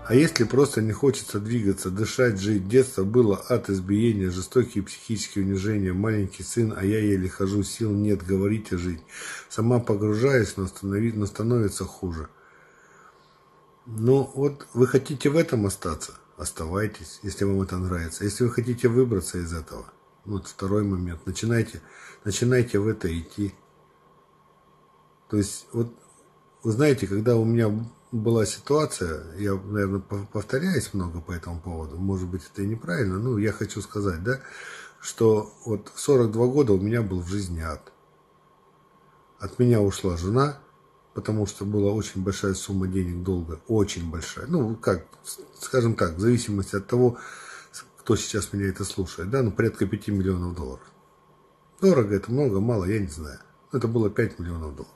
А если просто не хочется двигаться, дышать, жить? Детство было ад, избиения, жестокие психические унижения, маленький сын, а я еле хожу, сил нет говорить и жить. Сама погружаюсь, но становится хуже. Ну вот вы хотите в этом остаться? Оставайтесь, если вам это нравится. Если вы хотите выбраться из этого, вот второй момент, начинайте в это идти. То есть, вот вы знаете, когда у меня была ситуация, я, наверное, повторяюсь много по этому поводу, может быть, это и неправильно, но я хочу сказать, да, что вот 42 года у меня был в жизни ад. От меня ушла жена, потому что была очень большая сумма денег долга, очень большая. Ну, как, скажем так, в зависимости от того, кто сейчас меня это слушает, да, ну, порядка 5 миллионов долларов. Дорого это, много, мало, я не знаю. Это было 5 миллионов долларов.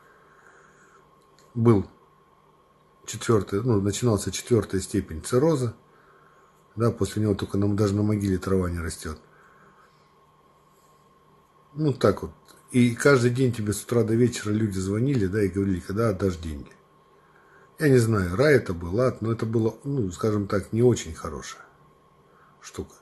Был начинался 4-я степень цирроза, да, после него только даже на могиле трава не растет. Ну, так вот. И каждый день тебе с утра до вечера люди звонили, да, и говорили, когда отдашь деньги. Я не знаю, рай это был, ад, но это было, ну, скажем так, не очень хорошая штука.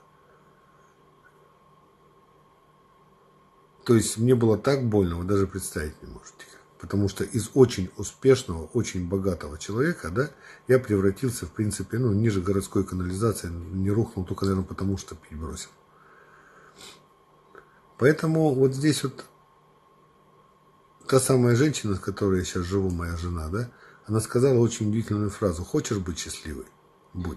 То есть мне было так больно, вы даже представить не можете. Потому что из очень успешного, очень богатого человека, да, я превратился, в принципе, ну, ниже городской канализации, не рухнул только, наверное, потому что пить бросил. Поэтому вот здесь вот та самая женщина, с которой я сейчас живу, моя жена, да, она сказала очень удивительную фразу: хочешь быть счастливой? Будь.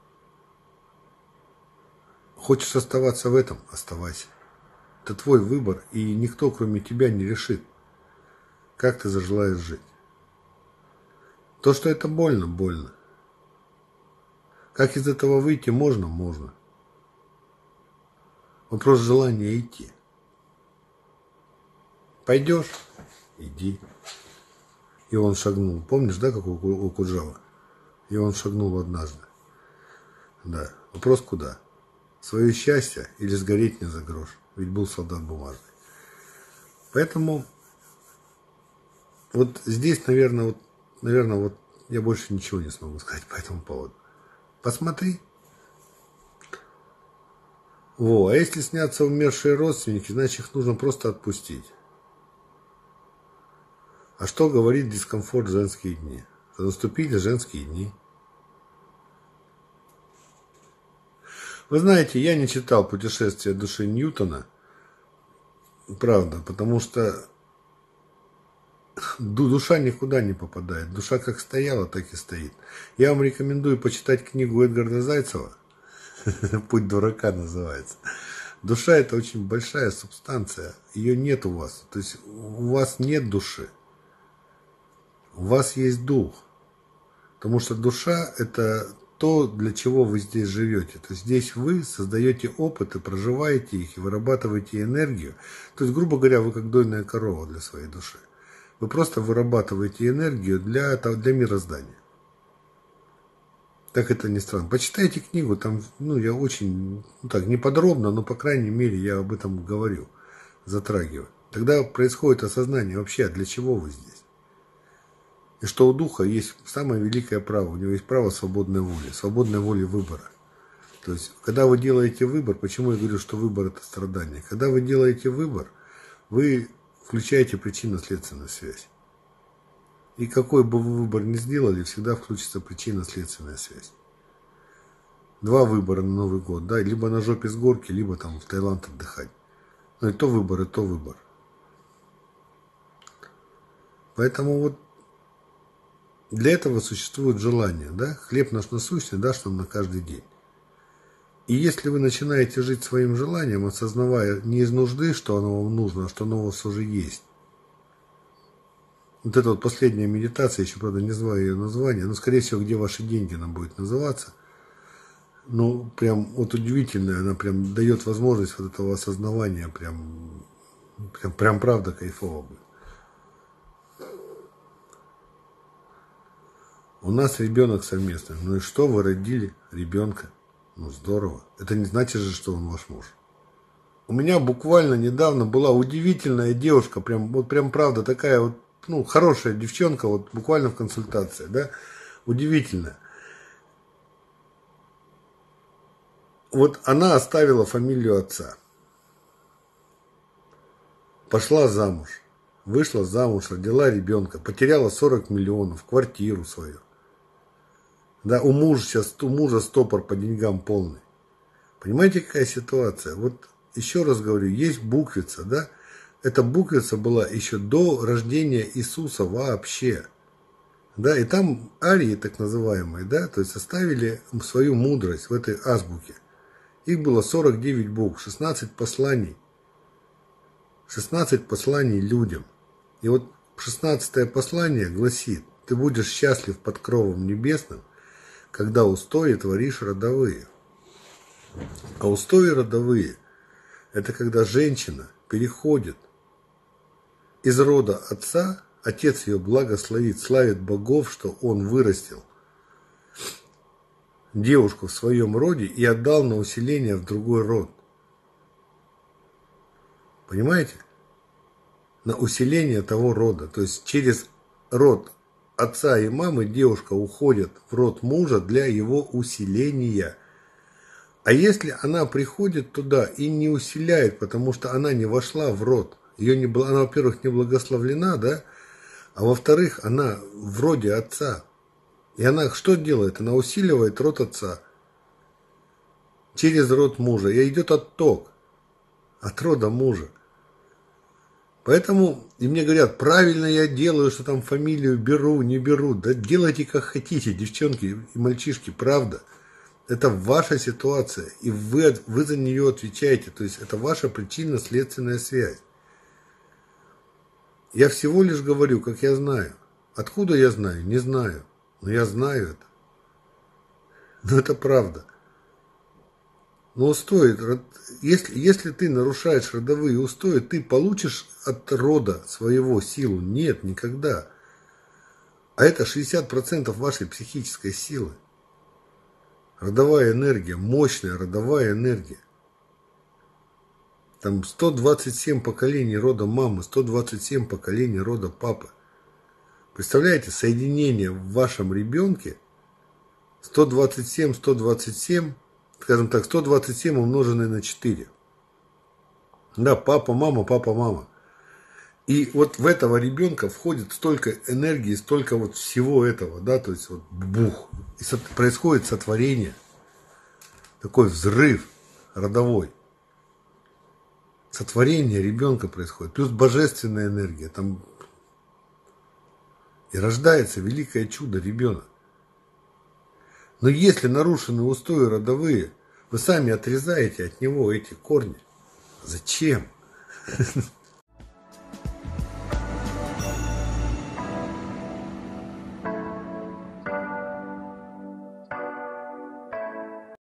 Хочешь оставаться в этом? Оставайся. Это твой выбор, и никто, кроме тебя, не решит, как ты зажелаешь жить. То, что это больно, больно. Как из этого выйти можно? Можно. Вопрос желания идти. Пойдешь? Иди. И он шагнул. Помнишь, да, как у Куджава? И он шагнул однажды. Да. Вопрос куда? Свое счастье или сгореть не за грош? Ведь был солдат бумажный. Поэтому вот здесь, наверное, вот я больше ничего не смогу сказать по этому поводу. Посмотри. А если снятся умершие родственники, значит, их нужно просто отпустить. А что говорит дискомфорт в женские дни? Что наступили женские дни. Вы знаете, я не читал «Путешествие души» Ньютона, правда, потому что душа никуда не попадает. Душа как стояла, так и стоит. Я вам рекомендую почитать книгу Эдгарда Зайцева. «Путь дурака» называется. Душа – это очень большая субстанция. Ее нет у вас. То есть у вас нет души. У вас есть дух. Потому что душа – это то, для чего вы здесь живете. То есть здесь вы создаете опыты, проживаете их и вырабатываете энергию. То есть, грубо говоря, вы как дойная корова для своей души. Вы просто вырабатываете энергию для мироздания. Так это не странно. Почитайте книгу, там, я очень, не подробно, но, по крайней мере, я об этом говорю, затрагиваю. Тогда происходит осознание вообще, для чего вы здесь. И что у духа есть самое великое право, у него есть право свободной воли выбора. То есть, когда вы делаете выбор, почему я говорю, что выбор – это страдание? Когда вы делаете выбор, вы включаете причинно-следственную связь. И какой бы вы выбор ни сделали, всегда включится причинно-следственная связь. 2 выбора на Новый год, да, либо на жопе с горки, либо там в Таиланд отдыхать. Но и то выбор, и то выбор. Поэтому вот для этого существует желание, да, хлеб наш насущный дашь нам на каждый день. И если вы начинаете жить своим желанием, осознавая не из нужды, что оно вам нужно, а что оно у вас уже есть. Вот эта вот последняя медитация, еще, правда, не знаю ее название, но, скорее всего, где ваши деньги она будет называться. Ну, прям вот удивительная, она прям дает возможность вот этого осознавания, прям правда кайфово будет. У нас ребенок совместный. Ну и что, вы родили ребенка? Ну здорово. Это не значит же, что он ваш муж. У меня буквально недавно была удивительная девушка, прям правда такая вот, хорошая девчонка, вот буквально в консультации, да, удивительная. вот она оставила фамилию отца. Пошла замуж. Вышла замуж, родила ребенка, потеряла 40 миллионов, квартиру свою. Да, у мужа стопор по деньгам полный. Понимаете, какая ситуация? Вот еще раз говорю, есть буквица, да? Эта буквица была еще до рождения Иисуса вообще. Да, и там арии, так называемые, да, то есть оставили свою мудрость в этой азбуке. Их было 49 букв, 16 посланий. 16 посланий людям. И вот 16 послание гласит: ты будешь счастлив под кровом небесным, когда устои творишь родовые. А устои родовые – это когда женщина переходит из рода отца, отец ее благословит, славит богов, что он вырастил девушку в своем роде и отдал на усиление в другой род. Понимаете? На усиление того рода. То есть через род отца и мамы девушка уходит в род мужа для его усиления. А если она приходит туда и не усиляет, потому что она не вошла в род, она, во-первых, не благословлена, да, а во-вторых, она в роде отца. И она что делает? Она усиливает род отца через род мужа. И идет отток от рода мужа. Поэтому, и мне говорят, правильно я делаю, что там фамилию беру, не беру. Да делайте как хотите, девчонки и мальчишки, правда. Это ваша ситуация, и вы за нее отвечаете. То есть это ваша причинно-следственная связь. Я всего лишь говорю, как я знаю. Откуда я знаю? Не знаю. Но я знаю это. Но это правда. Но устои, если ты нарушаешь родовые устои, ты получишь от рода своего силу? Нет, никогда. А это 60% вашей психической силы. Родовая энергия, мощная родовая энергия. Там 127 поколений рода мамы, 127 поколений рода папы. Представляете, соединение в вашем ребенке 127, 127, скажем так, 127 умноженное на 4. Да, папа, мама, папа, мама. И вот в этого ребенка входит столько энергии, столько вот всего этого, да, то есть вот бух. И происходит сотворение, такой взрыв родовой. Сотворение ребенка происходит, плюс божественная энергия, там и рождается великое чудо ребенок. Но если нарушены устои родовые, вы сами отрезаете от него эти корни. Зачем?